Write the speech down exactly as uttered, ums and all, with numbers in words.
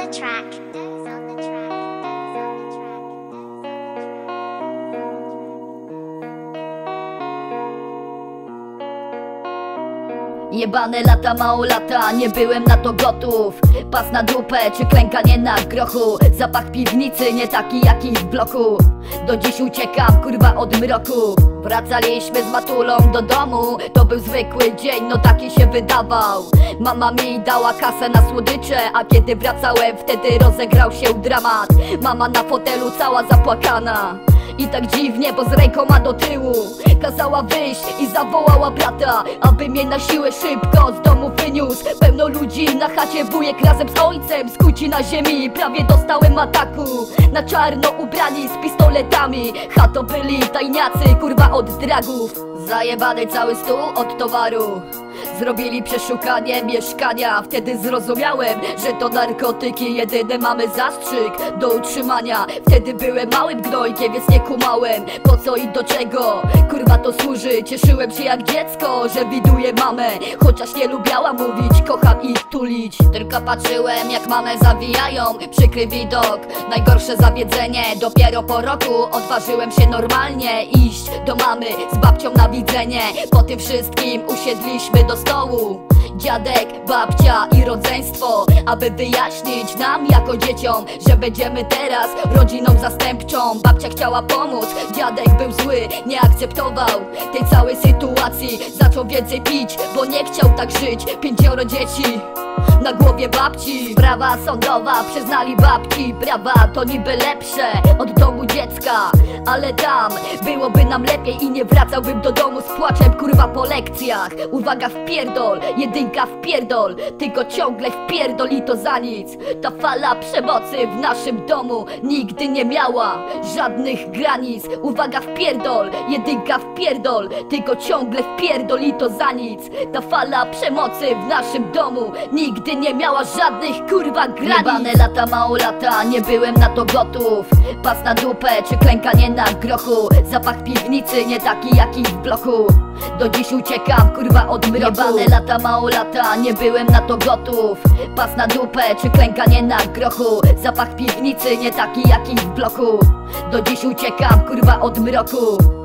the track. Dez on the track. Jebane lata, mało lata, nie byłem na to gotów. Pas na dupę, czy klękanie na grochu. Zapach piwnicy, nie taki jaki w bloku. Do dziś uciekam, kurwa, od mroku. Wracaliśmy z matulą do domu. To był zwykły dzień, no taki się wydawał. Mama mi dała kasę na słodycze, a kiedy wracałem, wtedy rozegrał się dramat. Mama na fotelu cała zapłakana i tak dziwnie, bo z rękoma do tyłu. Kazała wyjść i zawołała brata, aby mnie na siłę szybko z domu wyniósł. Pełno ludzi na chacie, wujek razem z ojcem. Skuci na ziemi, prawie dostałem ataku. Na czarno ubrani z pistoletami. Chato byli tajniacy, kurwa, od dragów. Zajebany cały stół od towaru. Zrobili przeszukanie mieszkania. Wtedy zrozumiałem, że to narkotyki jedyne mamy zastrzyk do utrzymania. Wtedy byłem małym gnojkiem, więc nie kumałem, po co i do czego kurwa to służy. Cieszyłem się jak dziecko, że widuję mamę, chociaż nie lubiała mówić kocham i tulić. Tylko patrzyłem jak mamę zawijają. Przykry widok, najgorsze zawiedzenie. Dopiero po roku odważyłem się normalnie iść do mamy z babcią na widzenie. Po tym wszystkim usiedliśmy do stołu, dziadek, babcia i rodzeństwo, aby wyjaśnić nam jako dzieciom, że będziemy teraz rodziną zastępczą. Babcia chciała pomóc, dziadek był zły, nie akceptował tej całej sytuacji. Zaczął więcej pić, bo nie chciał tak żyć. Pięcioro dzieci na głowie babci. Sprawa sądowa, przyznali babci prawa, to niby lepsze od domu dziecka, ale tam byłoby nam lepiej i nie wracałbym do domu z płaczem, kurwa, po lekcjach. Uwaga, wpierdol, jedynka wpierdol, tylko ciągle wpierdol i to za nic. Ta fala przemocy w naszym domu nigdy nie miała żadnych granic. Uwaga, wpierdol, jedynka wpierdol, tylko ciągle wpierdol i to za nic. Ta fala przemocy w naszym domu nigdy nie miała żadnych, kurwa, granic. Jebane lata, mało lata, nie byłem na to gotów. Pas na dupę, czy klękanie na grochu. Zapach piwnicy, nie taki jaki w bloku. Do dziś uciekam, kurwa, od mroku. Jebane lata, mało lata, nie byłem na to gotów. Pas na dupę, czy klękanie na grochu. Zapach piwnicy, nie taki jaki w bloku. Do dziś uciekam, kurwa, od mroku.